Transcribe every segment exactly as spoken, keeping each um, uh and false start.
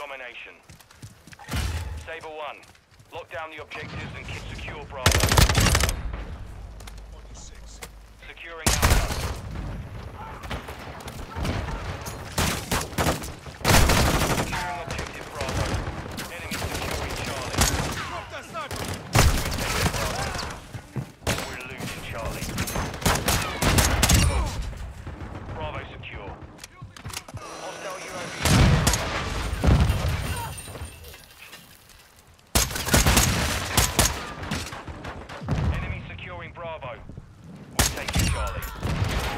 domination. Saber one, lock down the objectives and keep secure Bravo. Securing Alpha. Securing objective Bravo. Enemy securing Charlie. Drop that sniper! We're losing Charlie. Bravo secure. Hostile U A V. Enemy securing Bravo. We're taking Charlie.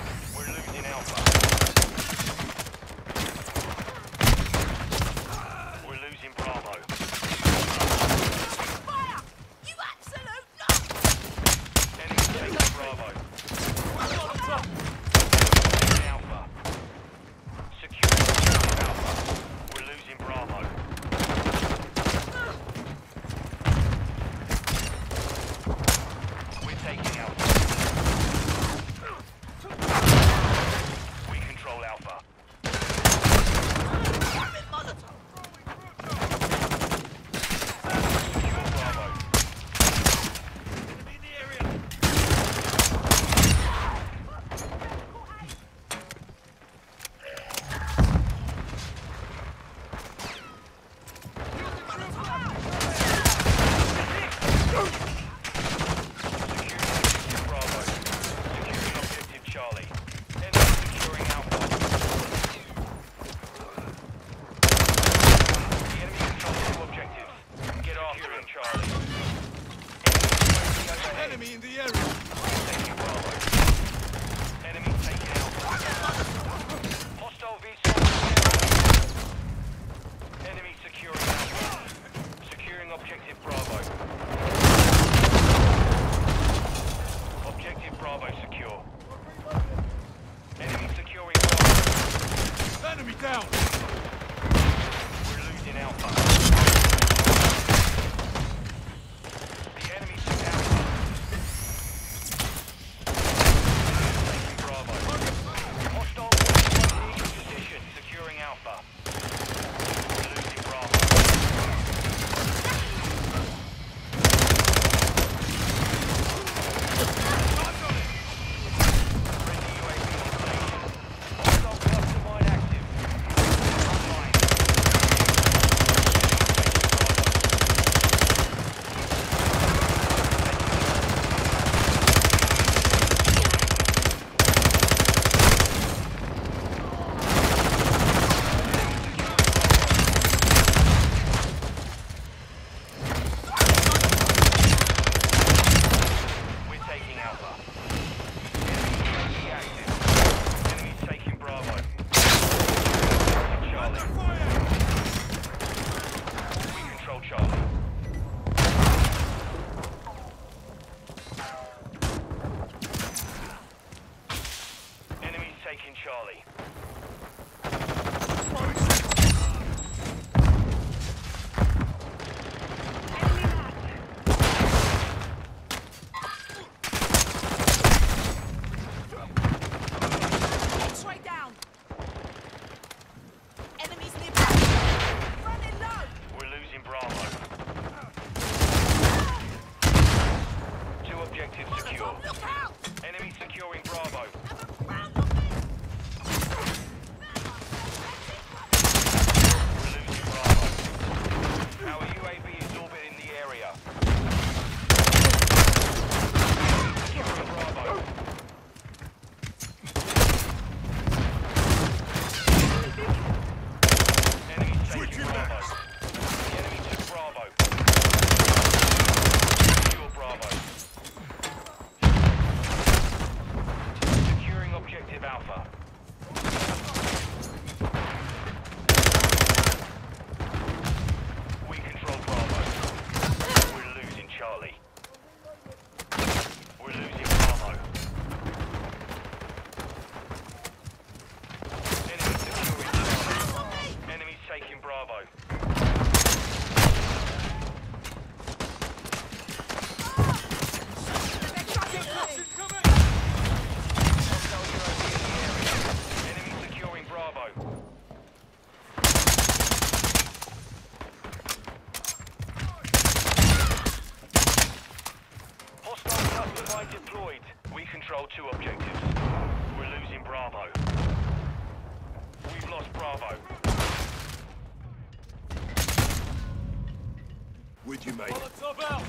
with you, mate. Molotov out!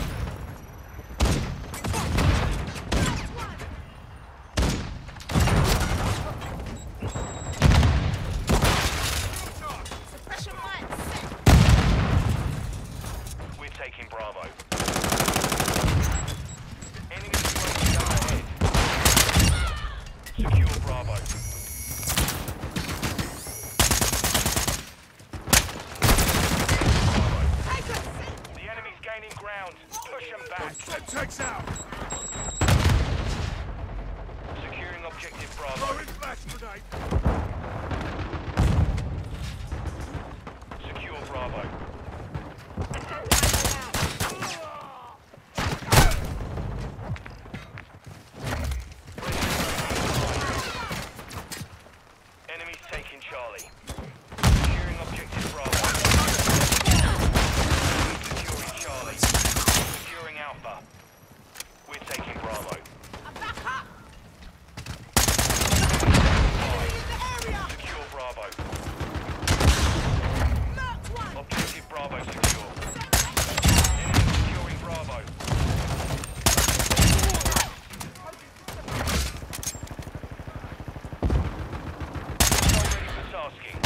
Suppression light set. We're taking Bravo. Enemy strike ahead. Secure Bravo. The enemy's gaining ground. Push them back. Semtex out! Securing objective Bravo. Throwing flash grenade! Secure Bravo. Enemies taking Charlie. Securing objective Bravo. Securing Charlie. Securing Alpha. We're taking Bravo. Back up. Secure Bravo. Marked one. Objective Bravo secure. Enemy securing Bravo. All ready for tasking.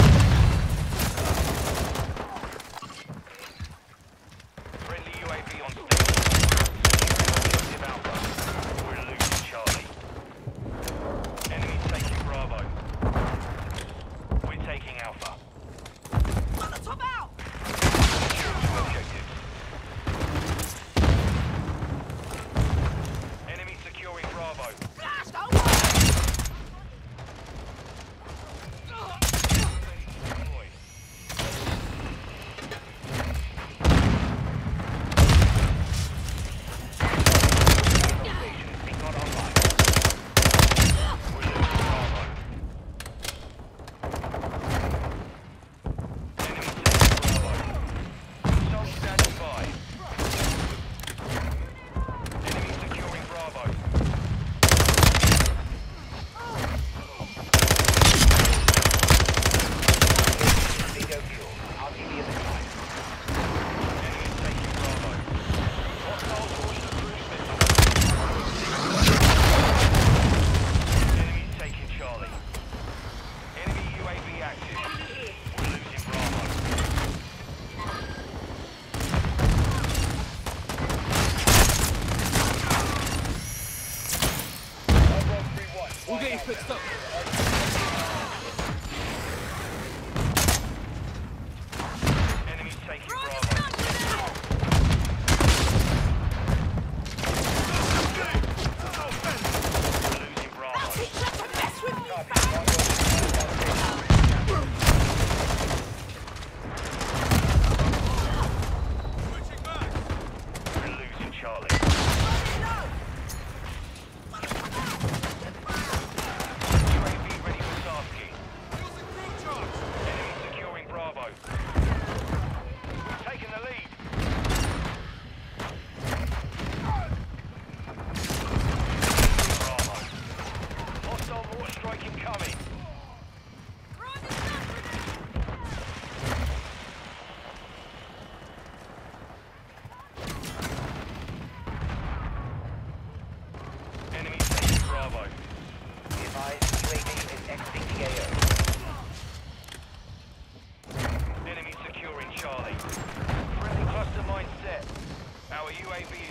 Friendly U A V on station. Objective Alpha. We're losing Charlie. Enemies taking Bravo. We're taking Alpha. Molotov out. Secure two objectives. Enemy securing Bravo. Blast over. Deployed. Station is being got online. We're losing Bravo. Enemy taking Bravo. Assault standing by. Enemy securing Bravo. Bingo fuel. R T B in the line. Enemy taking Bravo. Hostiles launched a cruise missile. Enemy taking Charlie. Enemy U A V active. We're losing Bravo. We'll get you fixed up. Enemy taking Bravo. We're losing Bravo. He tried to mess with me. Switching back. We're losing Charlie. U A V ready for tasking. Using crew charge. Enemy securing Bravo. We've taken the lead. Bravo. Hostile mortar strike incoming. Enemy taking Bravo. Be advised, U A V is exiting the A O. Enemy securing Charlie. Friendly cluster mine set. Our U A V